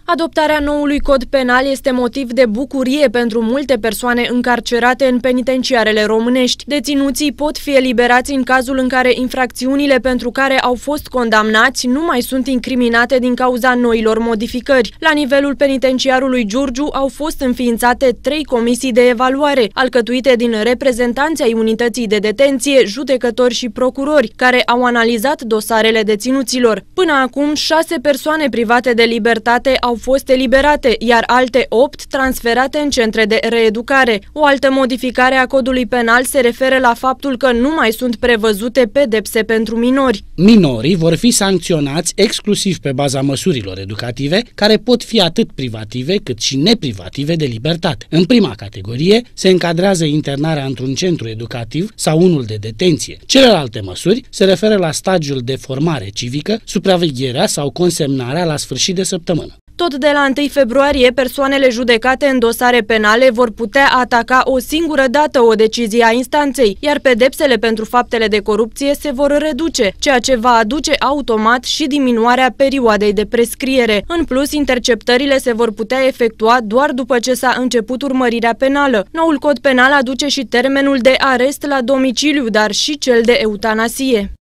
Adoptarea noului cod penal este motiv de bucurie pentru multe persoane încarcerate în penitenciarele românești. Deținuții pot fi eliberați în cazul în care infracțiunile pentru care au fost condamnați nu mai sunt incriminate din cauza noilor modificări. La nivelul penitenciarului Giurgiu au fost înființate 3 comisii de evaluare, alcătuite din reprezentanți ai unității de detenție, judecători și procurori, care au analizat dosarele deținuților. Până acum, 6 persoane private de libertate au fost eliberate, iar alte 8 transferate în centre de reeducare. O altă modificare a codului penal se referă la faptul că nu mai sunt prevăzute pedepse pentru minori. Minorii vor fi sancționați exclusiv pe baza măsurilor educative, care pot fi atât privative cât și neprivative de libertate. În prima categorie se încadrează internarea într-un centru educativ sau unul de detenție. Celelalte măsuri se referă la stagiul de formare civică, supravegherea sau consemnarea la sfârșit de săptămână. Tot de la 1 februarie, persoanele judecate în dosare penale vor putea ataca o singură dată o decizie a instanței, iar pedepsele pentru faptele de corupție se vor reduce, ceea ce va aduce automat și diminuarea perioadei de prescriere. În plus, interceptările se vor putea efectua doar după ce s-a început urmărirea penală. Noul cod penal aduce și termenul de arest la domiciliu, dar și cel de eutanasie.